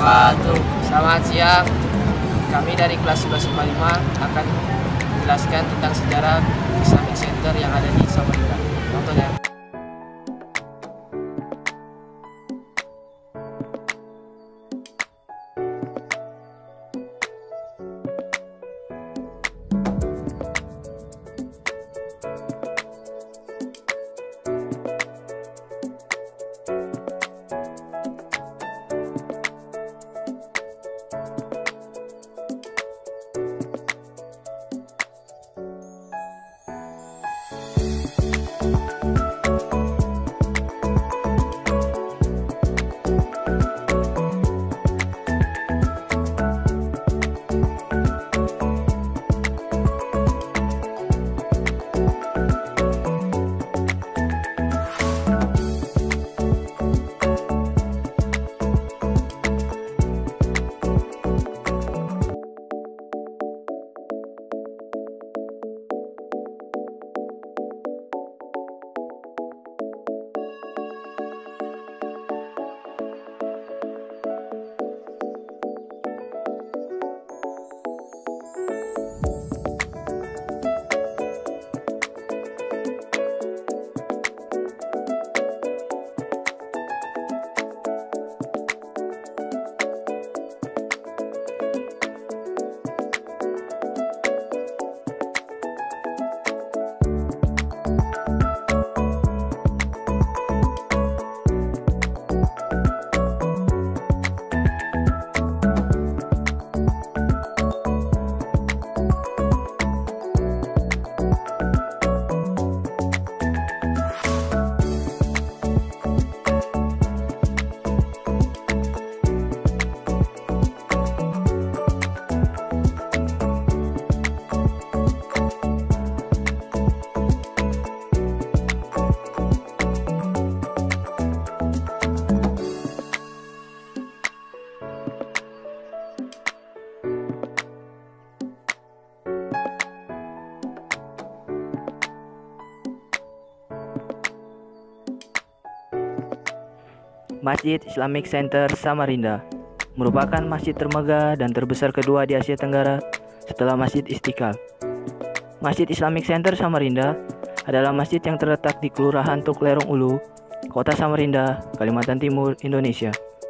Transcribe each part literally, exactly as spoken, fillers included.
wabarakatuh. Selamat siang. Kami dari kelas sebelas lima lima akan menjelaskan tentang sejarah Islamic Center yang ada di Samarinda. Contohnya. Masjid Islamic Center Samarinda merupakan masjid termegah dan terbesar kedua di Asia Tenggara setelah Masjid Istiqlal. Masjid Islamic Center Samarinda adalah masjid yang terletak di Kelurahan Tuklerong Ulu, Kota Samarinda, Kalimantan Timur, Indonesia.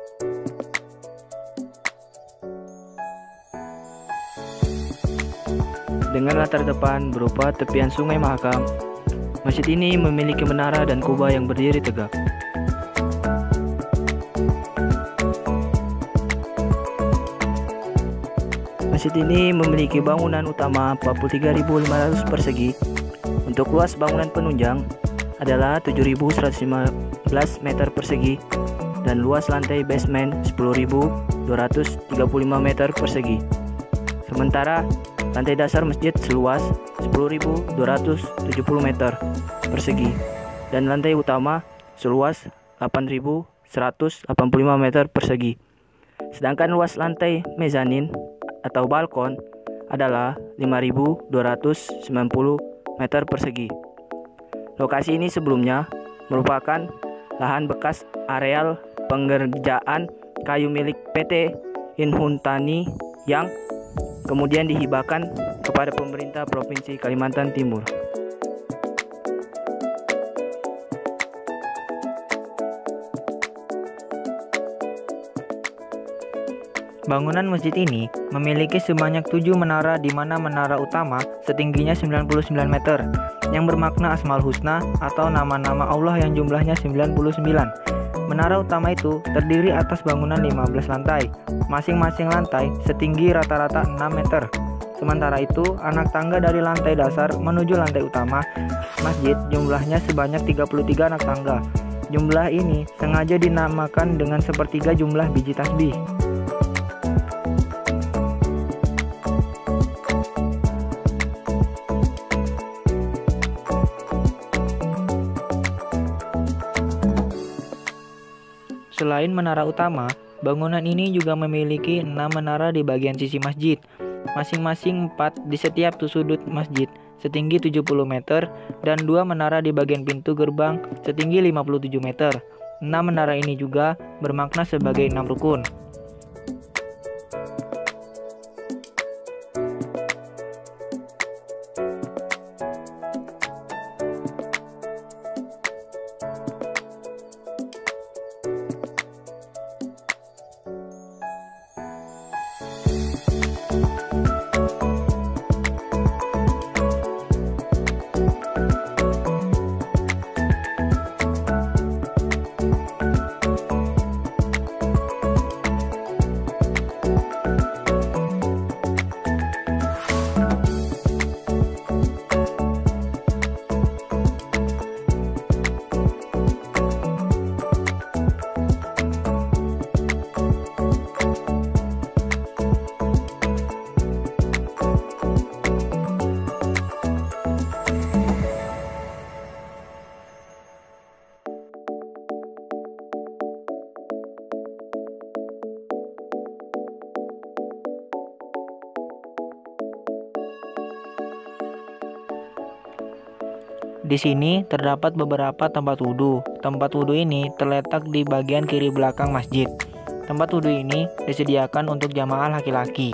Dengan latar depan berupa tepian Sungai Mahakam, masjid ini memiliki menara dan kubah yang berdiri tegak. Masjid ini memiliki bangunan utama empat puluh tiga ribu lima ratus persegi. Untuk luas bangunan penunjang adalah tujuh ribu seratus lima belas meter persegi dan luas lantai basement sepuluh ribu dua ratus tiga puluh lima meter persegi. Sementara lantai dasar masjid seluas sepuluh ribu dua ratus tujuh puluh meter persegi dan lantai utama seluas delapan ribu seratus delapan puluh lima meter persegi. Sedangkan luas lantai mezanin atau balkon adalah lima ribu dua ratus sembilan puluh meter persegi. Lokasi ini sebelumnya merupakan lahan bekas areal pengerjaan kayu milik P T Inhuntani yang kemudian dihibahkan kepada pemerintah Provinsi Kalimantan Timur. Bangunan masjid ini memiliki sebanyak tujuh menara, di mana menara utama setingginya sembilan puluh sembilan meter yang bermakna Asmaul Husna atau nama-nama Allah yang jumlahnya sembilan puluh sembilan. Menara utama itu terdiri atas bangunan lima belas lantai, masing-masing lantai setinggi rata-rata enam meter. Sementara itu, anak tangga dari lantai dasar menuju lantai utama masjid jumlahnya sebanyak tiga puluh tiga anak tangga. Jumlah ini sengaja dinamakan dengan sepertiga jumlah biji tasbih. Selain menara utama, bangunan ini juga memiliki enam menara di bagian sisi masjid, masing-masing empat di setiap sudut masjid setinggi tujuh puluh meter dan dua menara di bagian pintu gerbang setinggi lima puluh tujuh meter. enam menara ini juga bermakna sebagai enam rukun. Selain menara utama, bangunan ini juga memiliki enam menara di bagian sisi masjid, masing-masing empat di setiap sudut masjid setinggi tujuh puluh meter dan dua menara di bagian pintu gerbang setinggi lima puluh tujuh meter. enam menara ini juga bermakna sebagai enam rukun. Di sini terdapat beberapa tempat wudhu. Tempat wudhu ini terletak di bagian kiri belakang masjid. Tempat wudhu ini disediakan untuk jamaah laki-laki.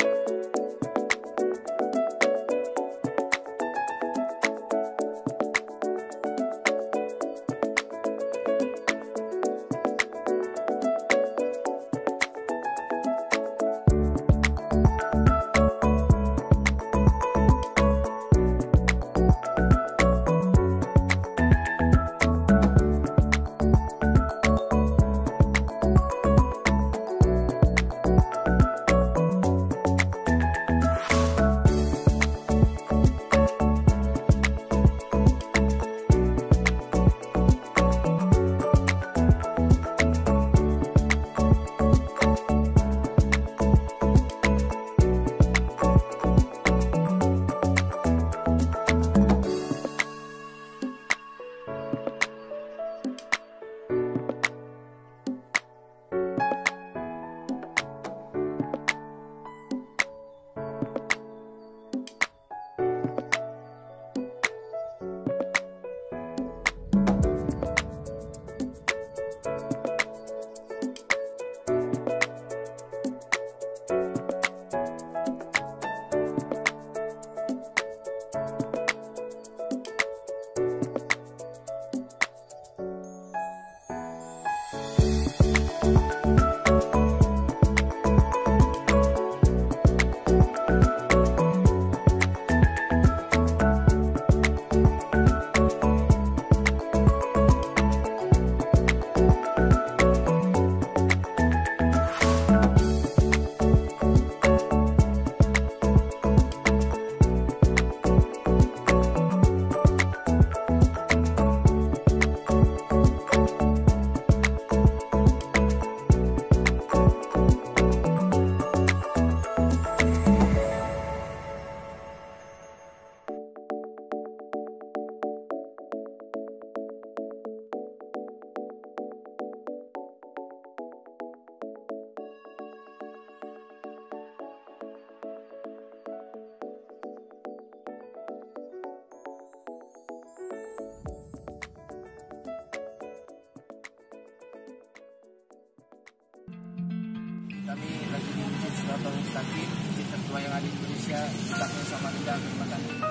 Kami lagi di Masjid Siratal Mustaqim, masjid tertua yang ada di Indonesia, letaknya Samarinda, Kalimantan Timur.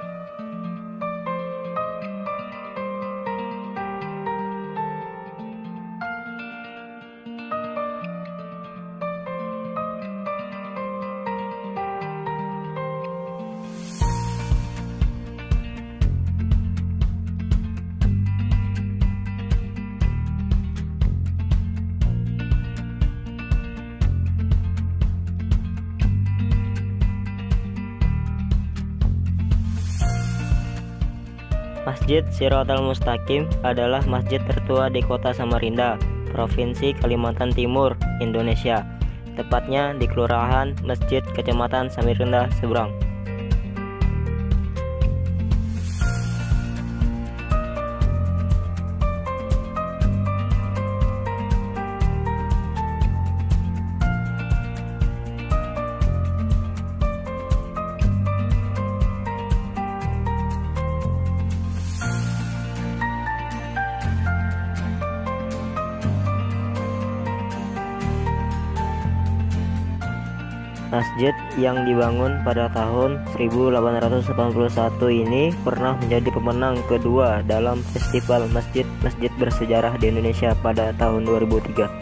Masjid Siratal Mustaqim adalah masjid tertua di kota Samarinda, Provinsi Kalimantan Timur, Indonesia. Tepatnya di Kelurahan Masjid, Kecamatan Samarinda Seberang. Masjid yang dibangun pada tahun seribu delapan ratus delapan puluh satu ini pernah menjadi pemenang kedua dalam Festival Masjid-Masjid Bersejarah di Indonesia pada tahun dua ribu tiga.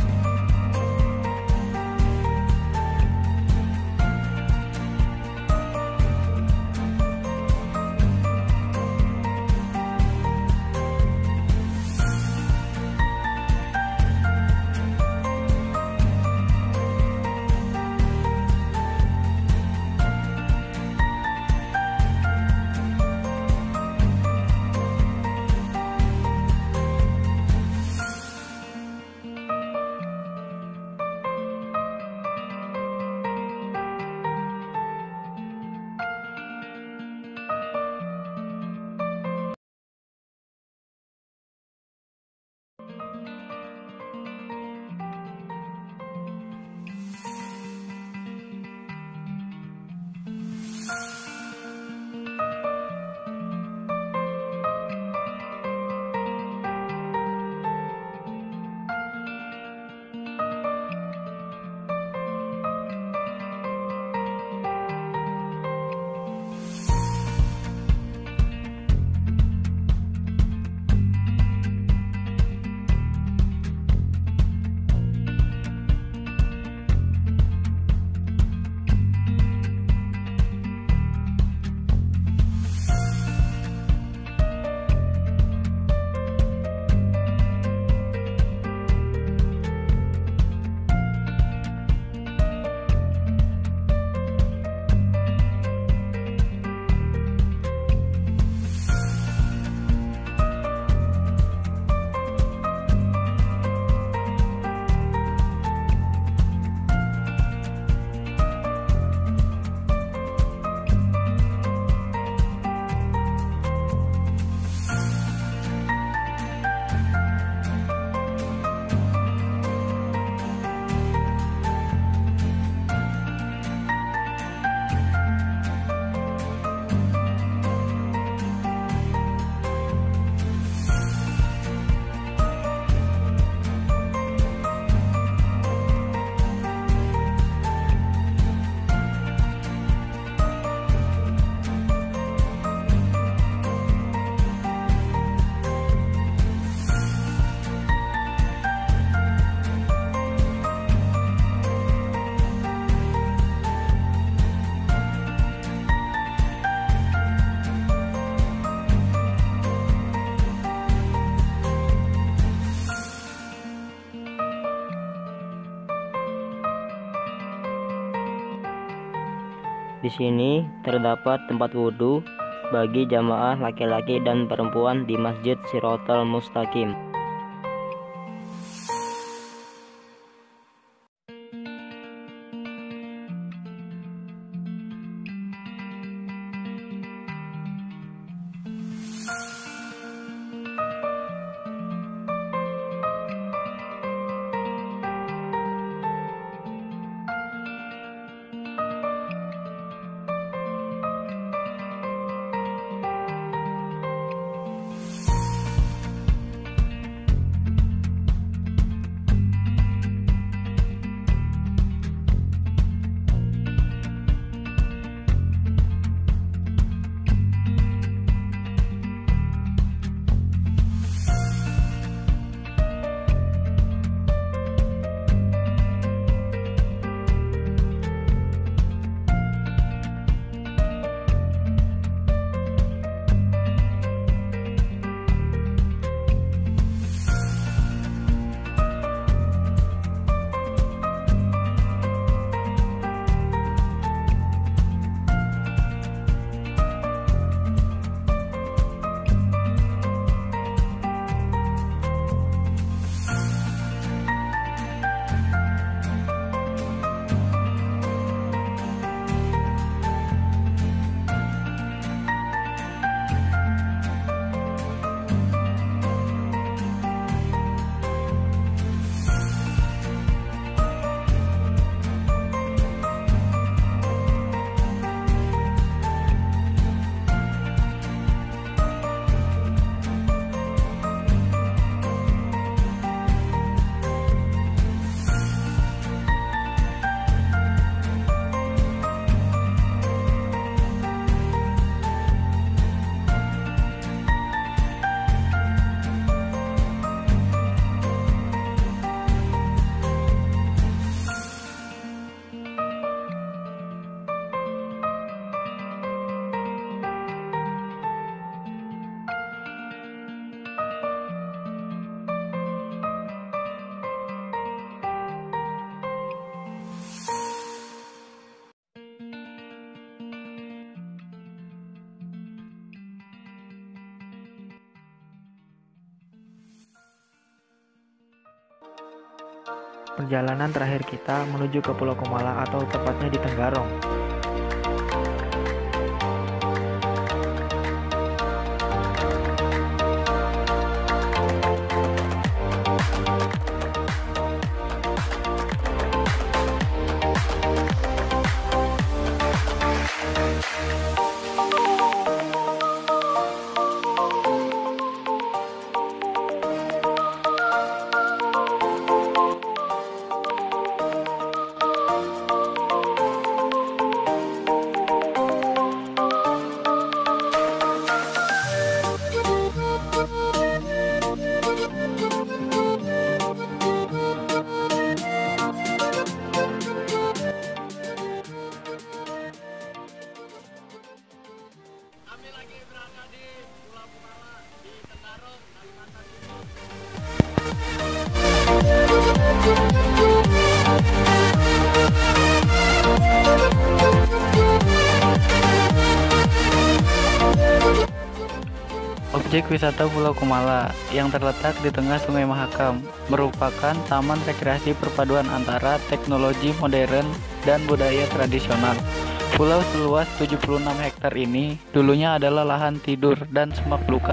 Di sini terdapat tempat wudhu bagi jamaah laki-laki dan perempuan di Masjid Shiratal Mustaqim. Perjalanan terakhir kita menuju ke Pulau Kumala atau tepatnya di Tenggarong. Objek wisata Pulau Kumala yang terletak di tengah Sungai Mahakam merupakan taman rekreasi perpaduan antara teknologi modern dan budaya tradisional. Pulau seluas tujuh puluh enam hektar ini dulunya adalah lahan tidur dan semak belukar.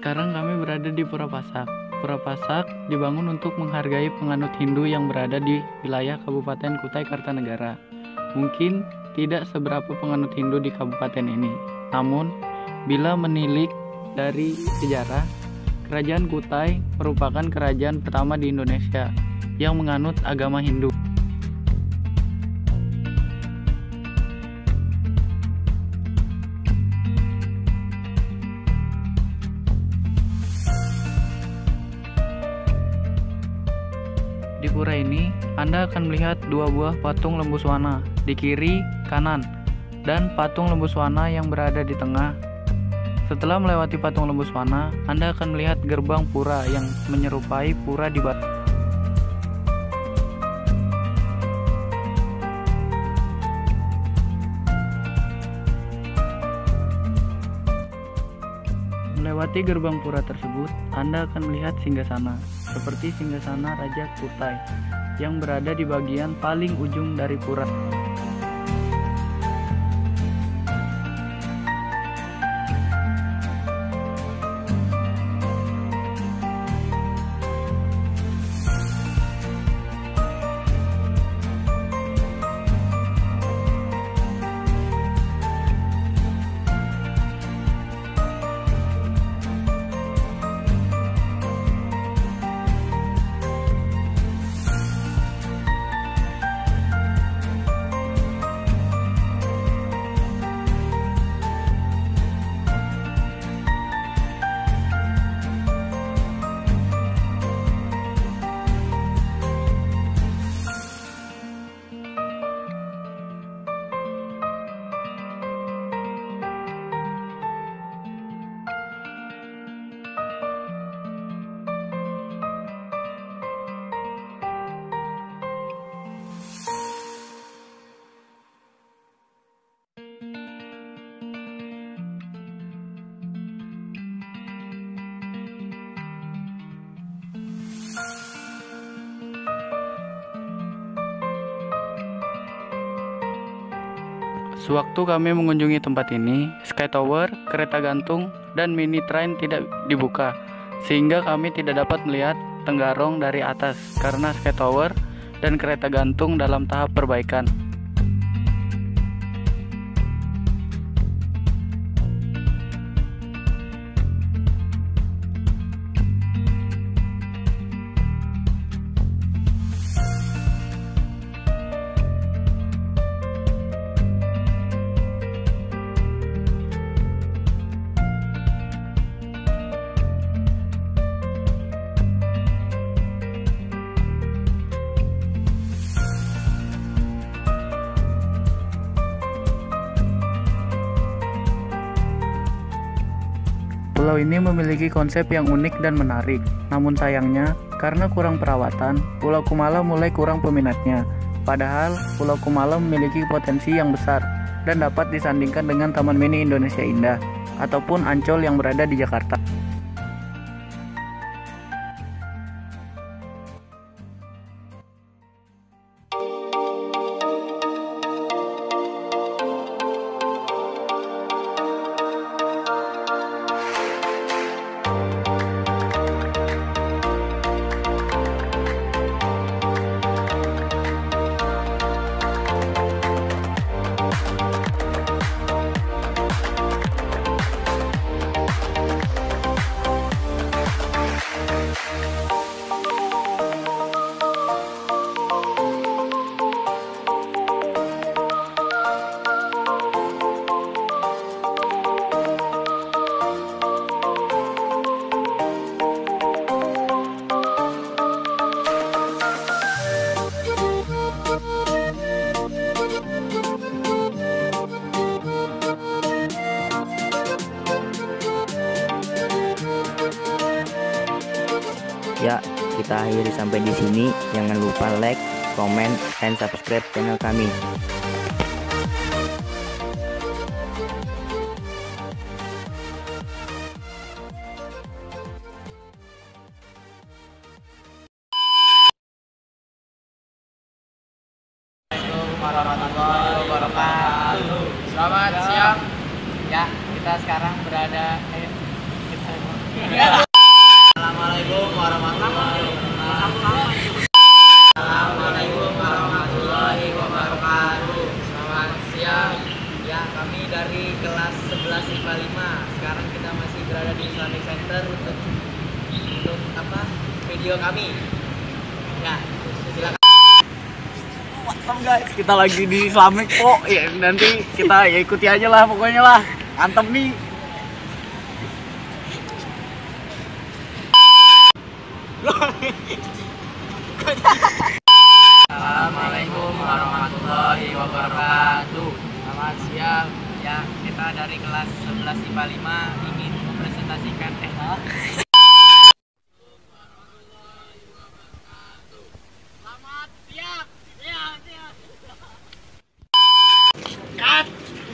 Sekarang kami berada di Pura Pasak. Pura Pasak dibangun untuk menghargai penganut Hindu yang berada di wilayah Kabupaten Kutai Kartanegara. Mungkin tidak seberapa penganut Hindu di kabupaten ini. Namun, bila menilik dari sejarah, Kerajaan Kutai merupakan kerajaan pertama di Indonesia yang menganut agama Hindu. Di pura ini, Anda akan melihat dua buah patung Lembu Swana di kiri kanan dan patung Lembu Swana yang berada di tengah. Setelah melewati patung Lembu Swana, Anda akan melihat gerbang pura yang menyerupai pura di batu. Melewati gerbang pura tersebut, Anda akan melihat singgasana, seperti singgasana Raja Kutai, yang berada di bagian paling ujung dari pura. Sewaktu kami mengunjungi tempat ini, Sky Tower, kereta gantung, dan mini train tidak dibuka, sehingga kami tidak dapat melihat Tenggarong dari atas karena Sky Tower dan kereta gantung dalam tahap perbaikan. Pulau ini memiliki konsep yang unik dan menarik, namun sayangnya, karena kurang perawatan, Pulau Kumala mulai kurang peminatnya. Padahal, Pulau Kumala memiliki potensi yang besar dan dapat disandingkan dengan Taman Mini Indonesia Indah, ataupun Ancol yang berada di Jakarta. Ya, kita akhiri sampai di sini. Jangan lupa like, comment, dan subscribe channel kami. Assalamualaikum warahmatullahi wabarakatuh. Selamat siang. Ya, kita sekarang berada eh, kita Assalamualaikum warahmatullahi wabarakatuh. Assalamualaikum warahmatullahi wabarakatuh. Selamat siang. Ya, kami dari kelas sebelas I P A lima. Sekarang kita masih berada di Islamic Center untuk untuk apa? Video kami. Ya, silakan. Welcome guys, kita lagi di Islamic kok. Ya nanti kita ya ikuti aja lah pokoknya lah. Mantap nih. Assalamualaikum warahmatullahi wabarakatuh. Selamat siang. Ya, kita dari kelas sebelas I P A lima ingin mempresentasikan eh Selamat siang. Ya, siap. Cut.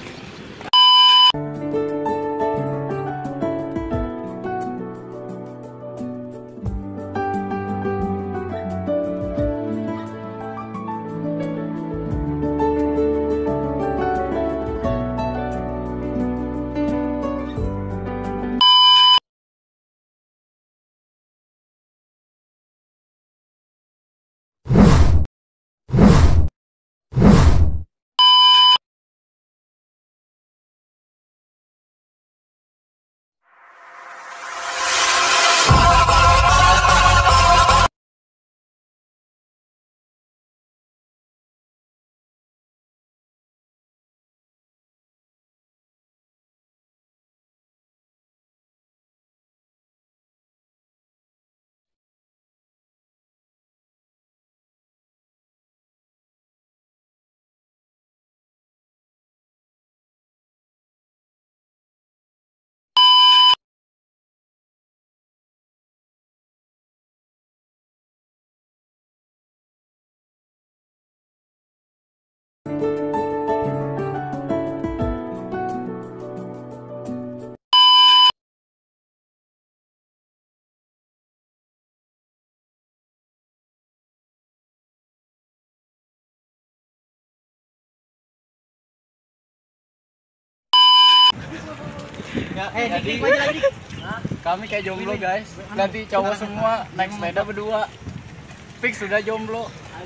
Jadi kami kayak jomblo guys. Nanti cowok semua naik sepeda berdua. Fix sudah jomblo.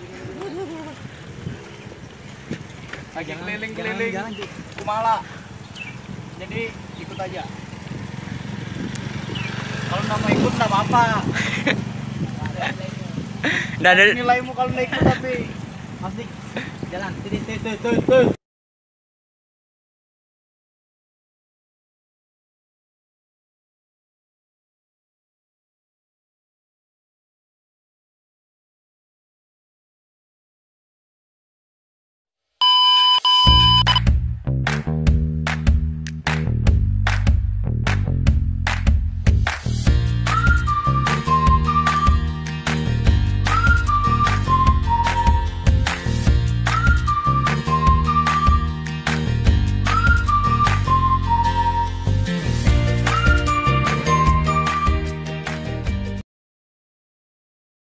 Lagi keliling-keliling Kumala. Jadi ikut aja. Kalau nggak mau ikut nggak apa-apa. Nggak ada Nilaimu kalau naik tapi Asik. Jalan. Tuh, tuh, tuh, tuh.